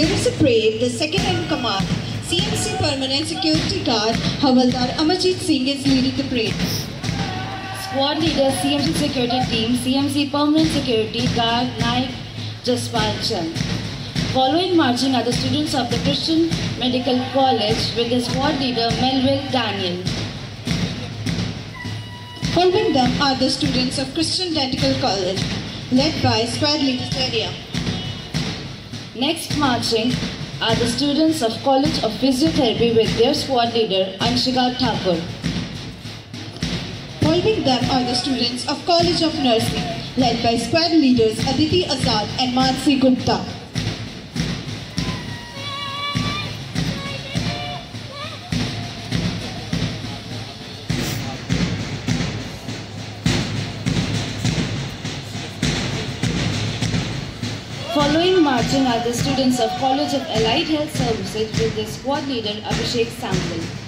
During the parade, the second in command, CMC Permanent Security Guard Havaldar Amarjit Singh is leading the parade. Squad leader CMC Security Team, CMC Permanent Security Guard Naik Jaspal Chand. Following marching are the students of the Christian Medical College with the squad leader Melville Daniel. Following them are the students of Christian Dental College, led by squad leader Teria. Next marching are the students of College of Physiotherapy with their squad leader Anshika Thakur. Following them are the students of College of Nursing, led by squad leaders Aditi Azad and Mansi Gupta. Following marching are the students of College of Allied Health Services with their squad leader Abhishek Sample.